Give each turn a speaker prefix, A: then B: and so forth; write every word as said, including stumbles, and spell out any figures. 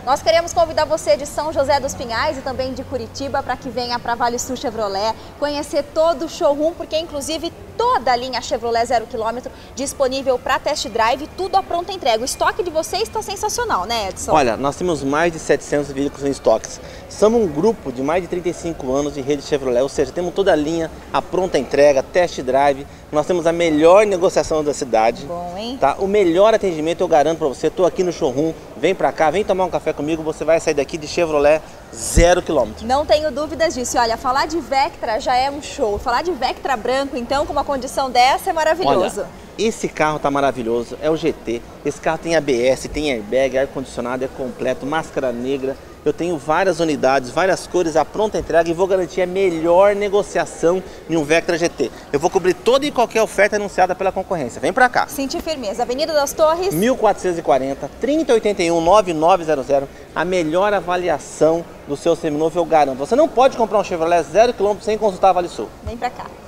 A: Nós queremos convidar você de São José dos Pinhais e também de Curitiba para que venha para Vale Sul Chevrolet, conhecer todo o showroom, porque inclusive toda a linha Chevrolet zero quilômetro disponível para test drive, tudo à pronta entrega. O estoque de vocês está sensacional, né, Edson?
B: Olha, nós temos mais de setecentos veículos em estoques. Somos um grupo de mais de trinta e cinco anos de rede Chevrolet, ou seja, temos toda a linha à pronta entrega, test drive. Nós temos a melhor negociação da cidade.
A: Bom, hein?
B: Tá? O melhor atendimento eu garanto para você. Estou aqui no showroom, vem para cá, vem tomar um café comigo, você vai sair daqui de Chevrolet zero quilômetro.
A: Não tenho dúvidas disso. E olha, falar de Vectra já é um show. Falar de Vectra branco, então, com uma condição dessa é maravilhoso.
B: Olha, esse carro tá maravilhoso, é o G T. Esse carro tem A B S, tem airbag, ar-condicionado, é completo, máscara negra. Eu tenho várias unidades, várias cores, a pronta entrega e vou garantir a melhor negociação em um Vectra G T. Eu vou cobrir toda e qualquer oferta anunciada pela concorrência. Vem pra cá.
A: Sentir firmeza. Avenida das Torres,
B: mil quatrocentos e quarenta, trinta oitenta e um, nove nove zero zero. A melhor avaliação do seu seminovo eu garanto. Você não pode comprar um Chevrolet zero quilômetro sem consultar a Vale Sul.
A: Vem pra cá.